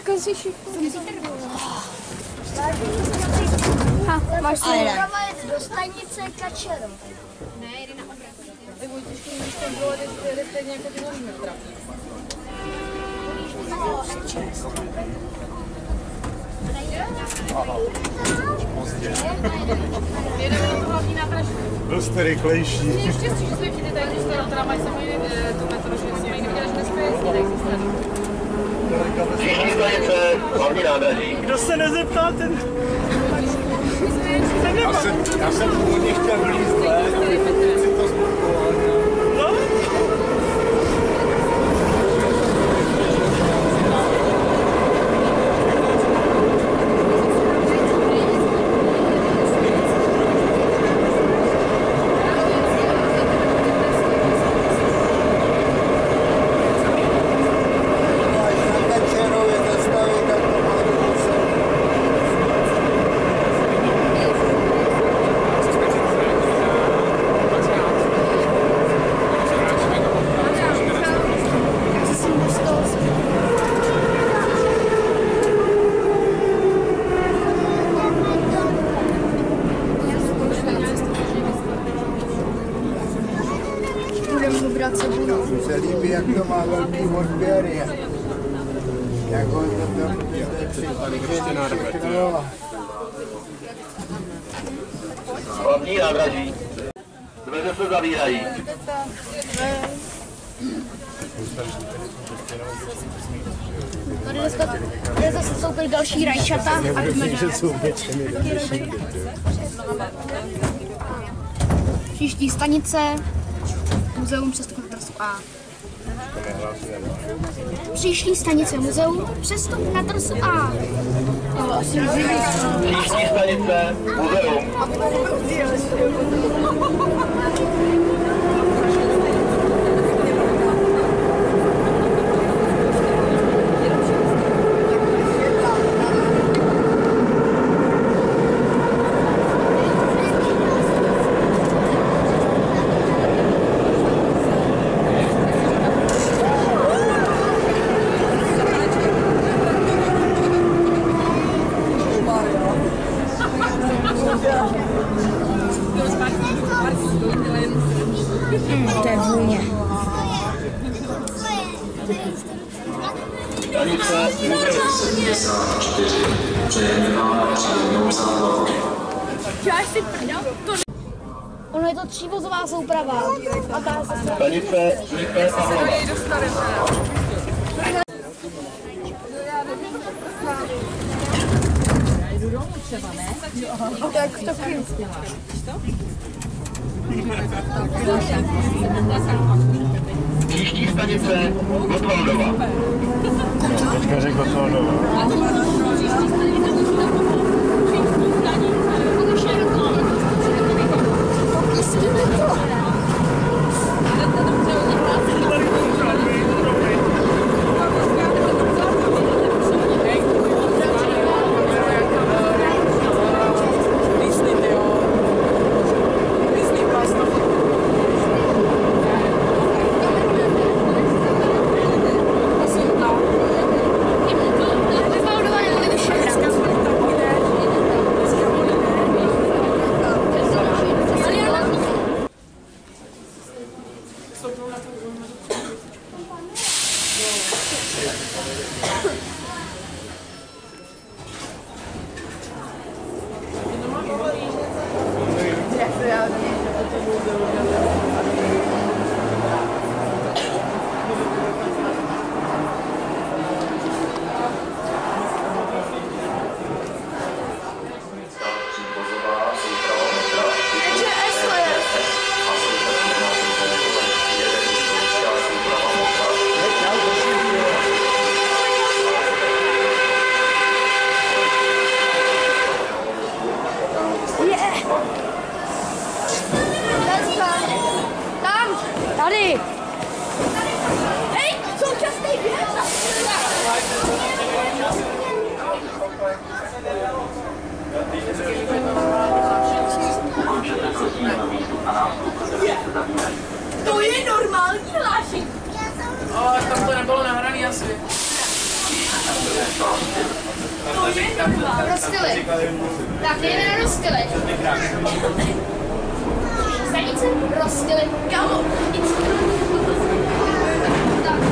si máš si do stanice Kačerov. Ne, jde na obraz. Ty Vojtěžky, když to bylo, jde stejně jako ty nožní trafí. Jedeme na to hlavní nádraží. Byl jste rychlejší. Ještě štěstí, že jsme přijde tady, když teda mají sami tu metro, že jsme ji neviděli, že dneska jezdí, tak si snadno. Příští stanice, hlavní nádraží. Kdo se nezeptal, ten... Já jsem původně chtěl vlízt, ale si to zblokoval. No? Se líbí, jak to má velký odběr. Jak on to tam všechno. Hlavní nádraží. Dveře se zavírají. Tady zase jsou tady další rajčata a jdeme příští stanice, muzeum přestup na trasu A. Příští stanice muzeum, přestup na trasu A. Příští stanice, muzeum. To je vůně. Stanice, Ono je to třívozová souprava. stanice, Lipe a Hlava. Tak to chvíli. Příští stanice, Gotwaldova. Teďka řekl Gotwaldova. Tady! Hej, současný běh! To je normální hlášení! Ale tam to nebylo nahraný asi. Rozstyly. Tak, jdeme na rozstyly. Stanice? Rozstyly. Kámo. Tak.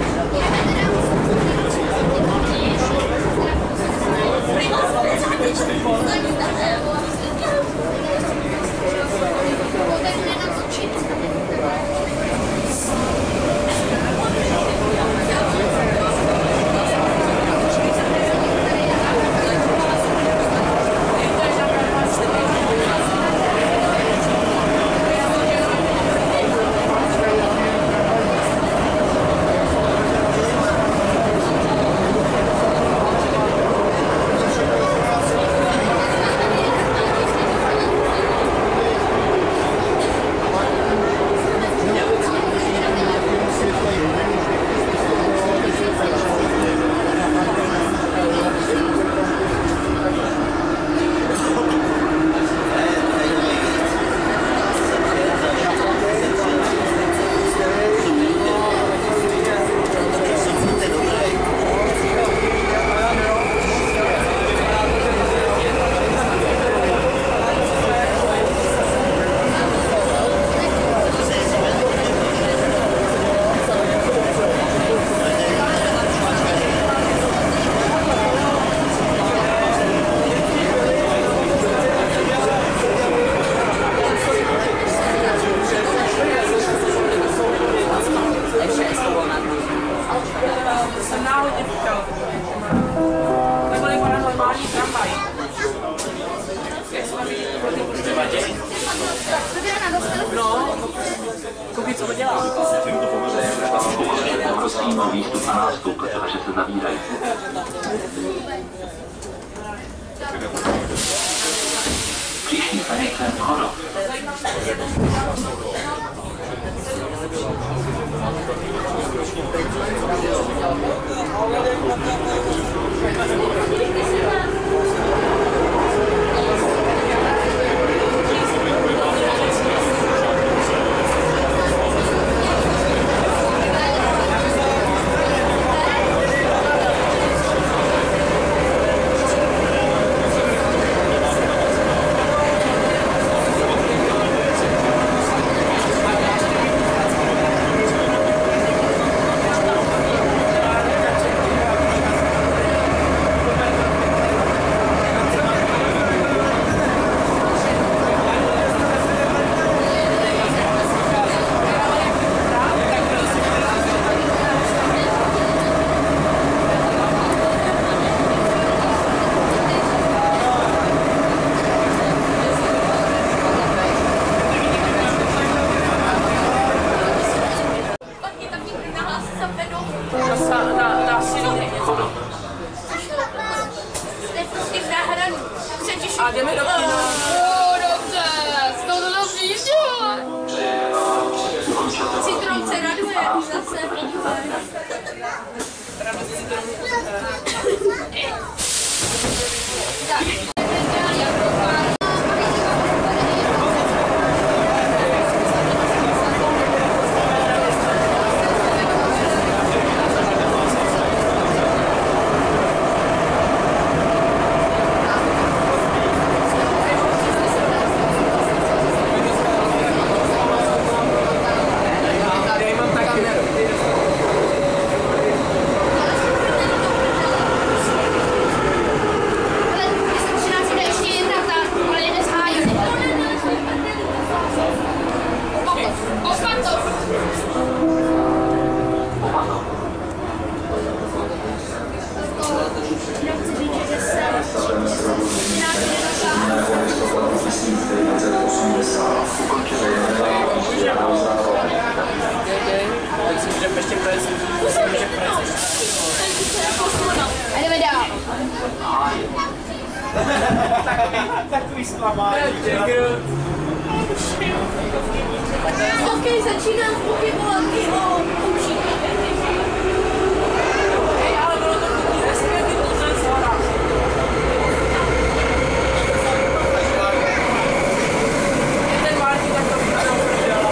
Výstup a nástup, protože se zavírají. Příští stanice Chodov. A jdeme do kina. Dobře, z toho to vídeo. Citron se raduje, zase podívej. Takový zklamání. Ok, začínám pochybovat i o učití. Ale bylo to hezké, to je zhora. Ten Martin tak to dělal.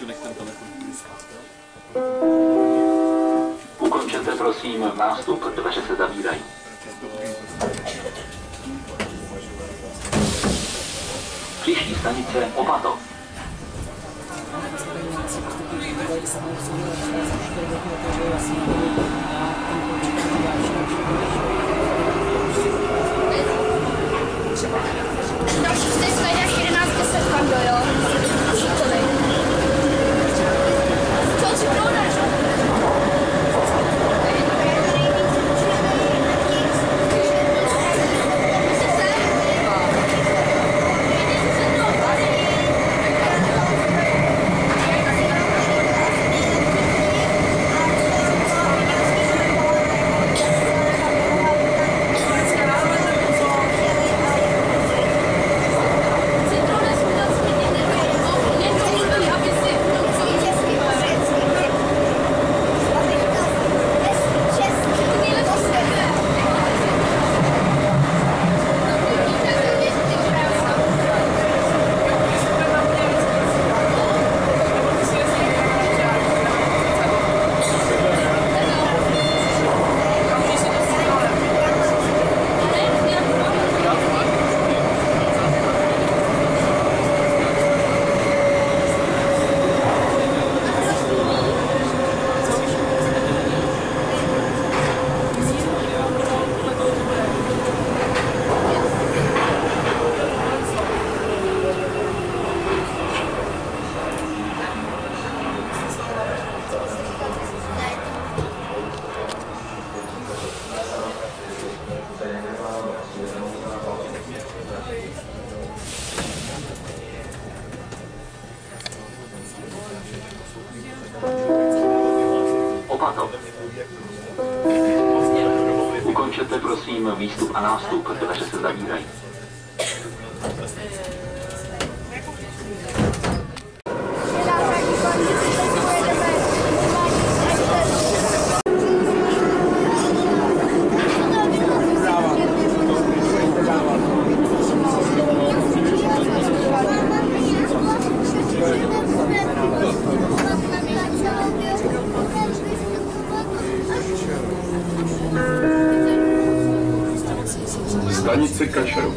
Ukončete prosím nástup, dveře se zavírají. Příští stanice Opatov. Další stanice je 11:10 Pando, jo? Co si prodáš? Opatov. Ukončete prosím výstup a nástup, dveře se zavírají. Stanice Kačerov.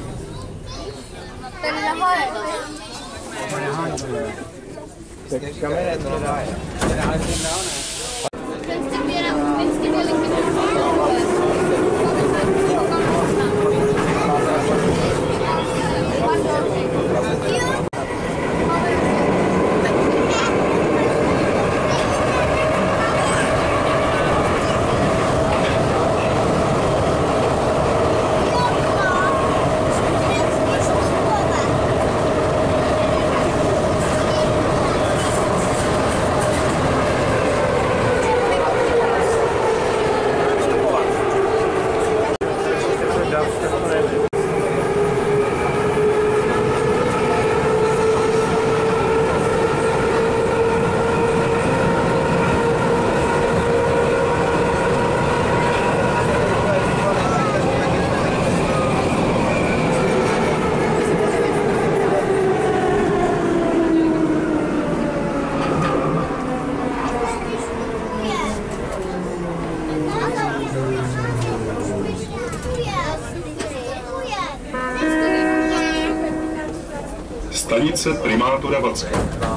Tak kamera to nedá. Stanice primátora Vacka.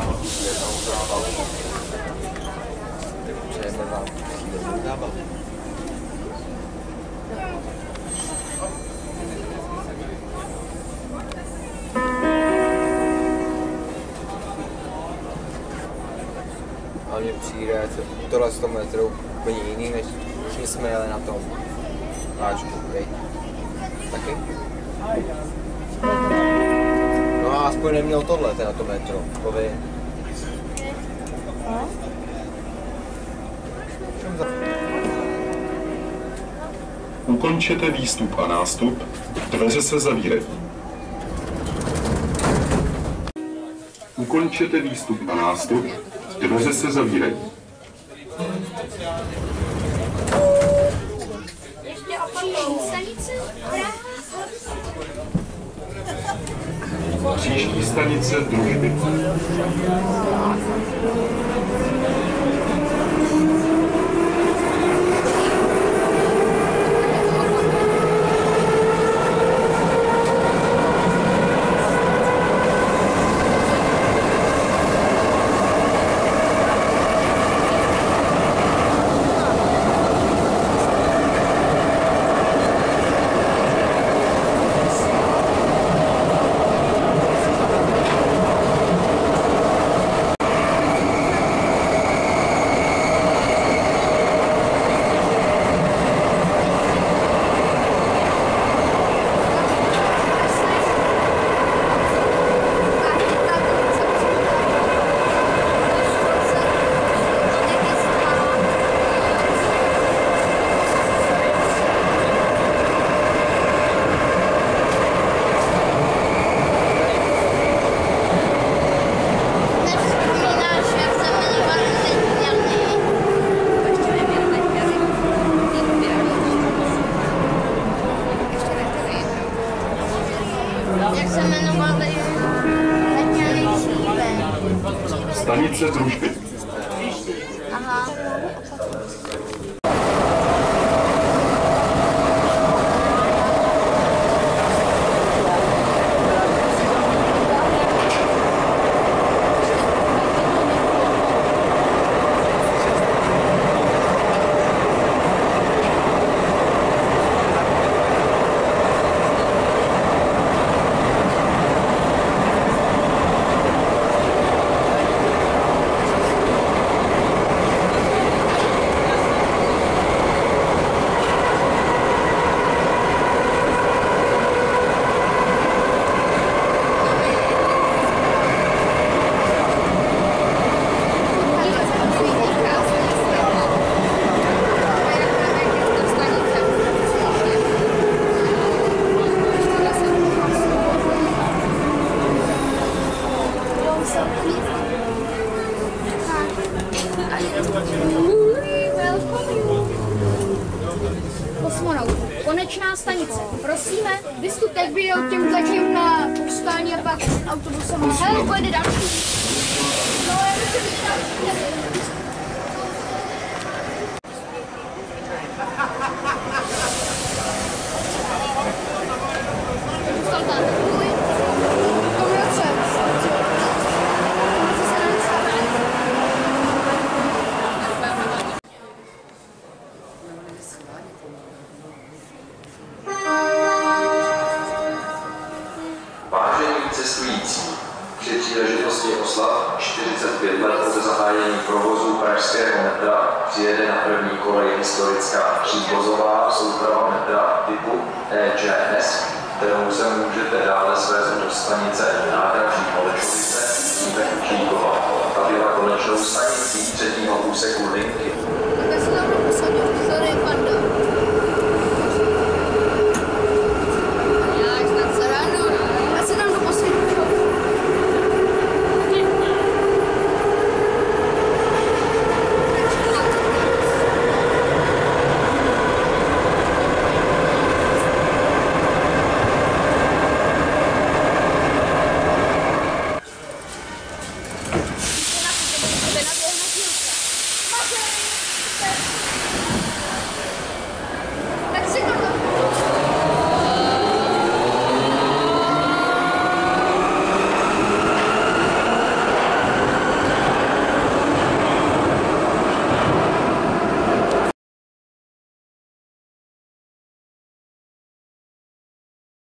A mně přijde tohle 100 metrů úplně jiný, než jsme jeli na tom váčku, hej. Taky? No a aspoň neměl tohle, na to metro, to vy. Ukončete výstup a nástup, dveře se zavírají. Ukončete výstup a nástup, dveře se zavírají. Stanice Praha. Příští stanice Družby. Stanice Družby. Aha. Konečná stanice. Prosíme, vystupte, jak byl těm na povstání a pak autobusem. Hele, pojede další. No, já myslím, že další. Cestující, při příležitosti oslav 45 let od zahájení provozu pražského metra přijede na první koleji historická příbozová souprava metra typu EGS, kterou se můžete dále svést do stanice na